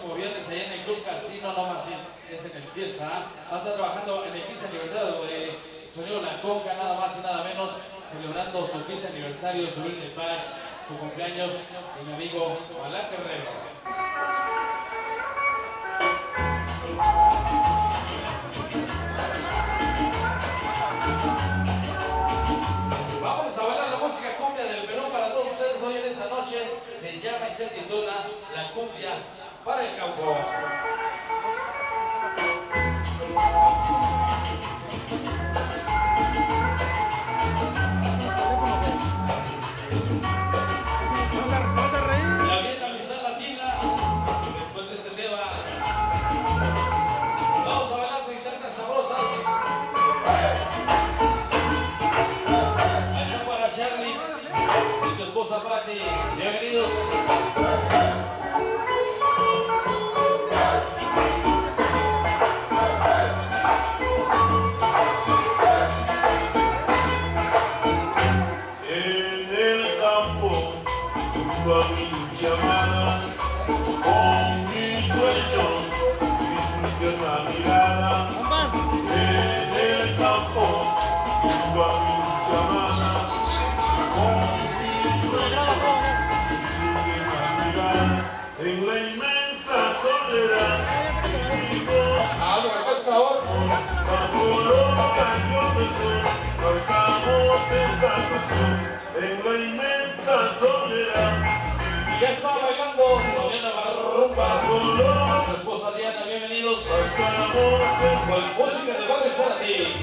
próximo viernes allá en el Club Casino, no más bien, es en el Fiesta. Va a estar trabajando en el 15 aniversario de Sonido La Conga, nada más y nada menos, celebrando su 15 aniversario, su Lunes Bash, su cumpleaños, y mi amigo Balán Guerrero. Vamos a bailar la música cumbia del Perú para todos ustedes hoy en esta noche. Se llama y se titula La Cumbia para el Campo. Ya viene Amistad Latina. Después de este tema, vamos a bailar sus guitarras sabrosas. Charlie y su esposa Patti, bienvenidos. En el campo, junto a mi llamada, con mis sueños y su tierna mirada. En el campo, junto a mi llamada, en la inmensa soledad vivimos bajo los rayos del sol, cantamos esta canción. En la inmensa soledad Y ya está bailando Sonia Barrumba, su esposa Diana, bienvenidos. Con música de Juárez para ti.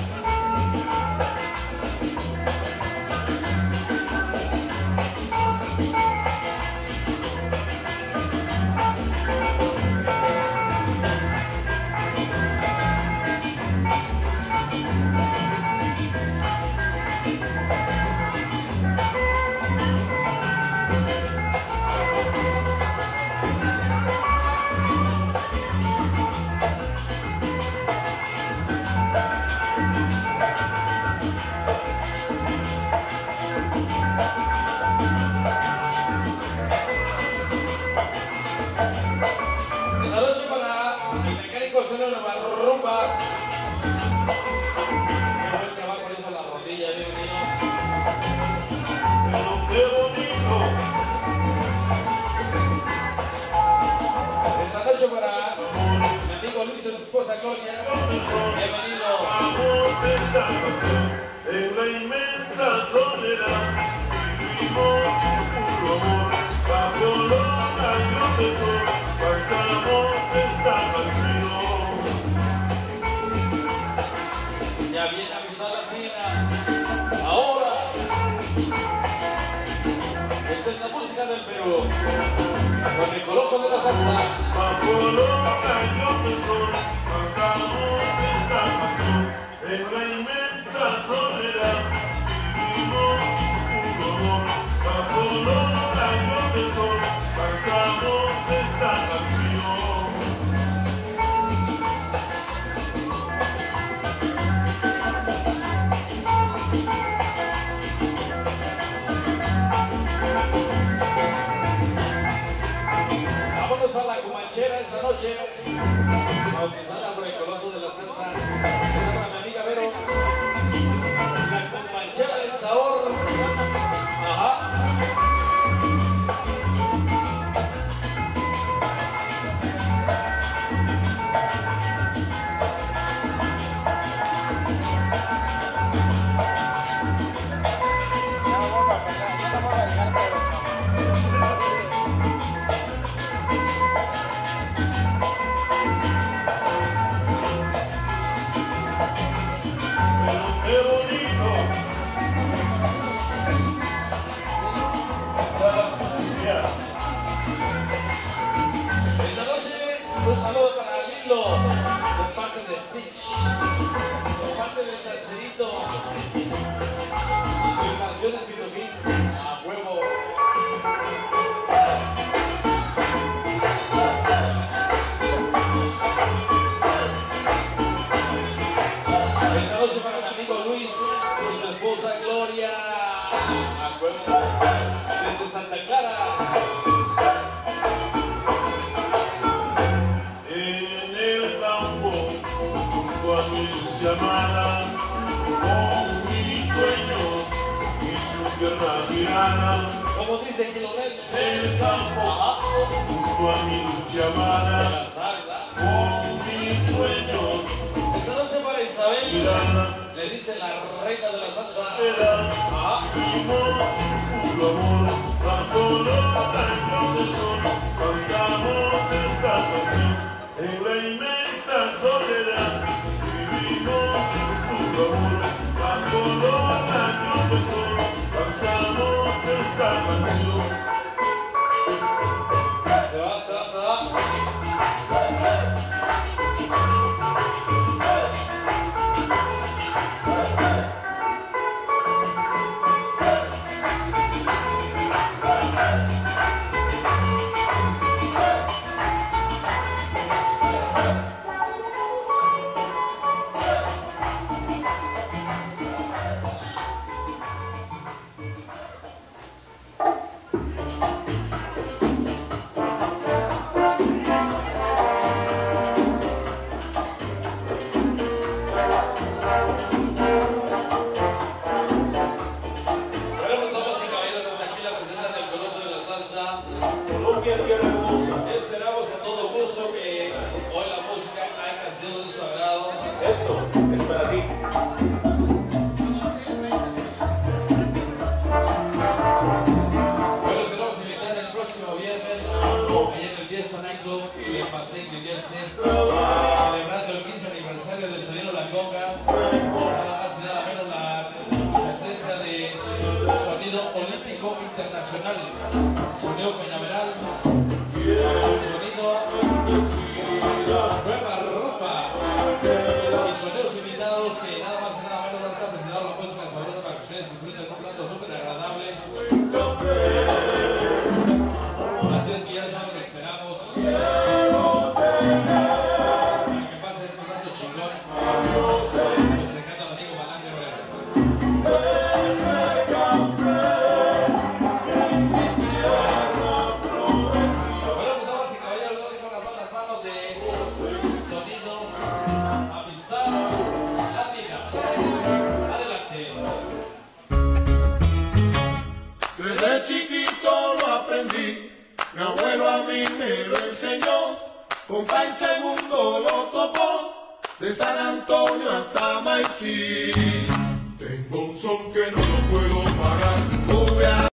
en la inmensa soledad vivimos puro amor, bajo los rayos del sol cantamos esta canción. Ya viene Amistad Latina. Ahora, esta es la música del Perú, con el coloso de la salsa. Bajo los rayos del sol cantamos esta canción. En la inmensa soledad vivimos puro amor, bajo los rayos del sol cantamos esta canción. Vámonos a la Comanchera esta noche, bautizada por el coloso de la salsa. Esta para mi amiga Vero, la Comanchera del sabor. Ajá. tierna mirada, Como dice Kilomex, el campo, junto a mi dulce amada, la salsa. con mis sueños, Esta noche para Isabel, mirada, le dice la reina de la salsa. vivimos puro amor, bajo los rayos del sol, cantamos esta canción en la inmensa soledad. Vivimos puro amor, bajo los rayos del sol, cantamos esta canción. Se va, se va, se va. Esperamos con todo gusto que hoy la música haya sido de su agrado. Esto es para ti. Hoy los queremos invitar el próximo viernes, allá en el Fiesta Nightclub en Paseo New Jersey, celebrando el 15 aniversario del Sonido La Conga. Nada más y nada menos la presencia de Sonido Olímpico Internacional, Sonido Cañaveral, Sonido Nueva Ropa y sonidos invitados que nada más y nada menos van a estar presentando la música sabrosa para que ustedes disfruten un plato súper agradable. Así es que ya saben, lo esperamos para que pasen un rato chingón festejando al amigo Balán Guerrero. Desde chiquito lo aprendí, mi abuelo a mí me lo enseñó, compa y segundo lo tocó, de San Antonio hasta Maicí. Tengo un son que no lo puedo